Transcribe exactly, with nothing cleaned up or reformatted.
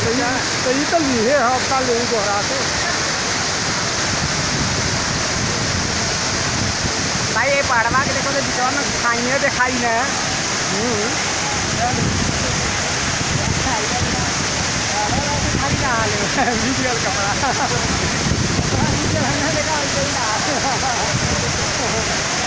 तो ये तो लीहे हफ्ता ले दोहरा से भाई ये पहाड़वा के देखो तो बिचवा में खाइए दिखाई ना खाली ना हाल वीडियो कपड़ा देखा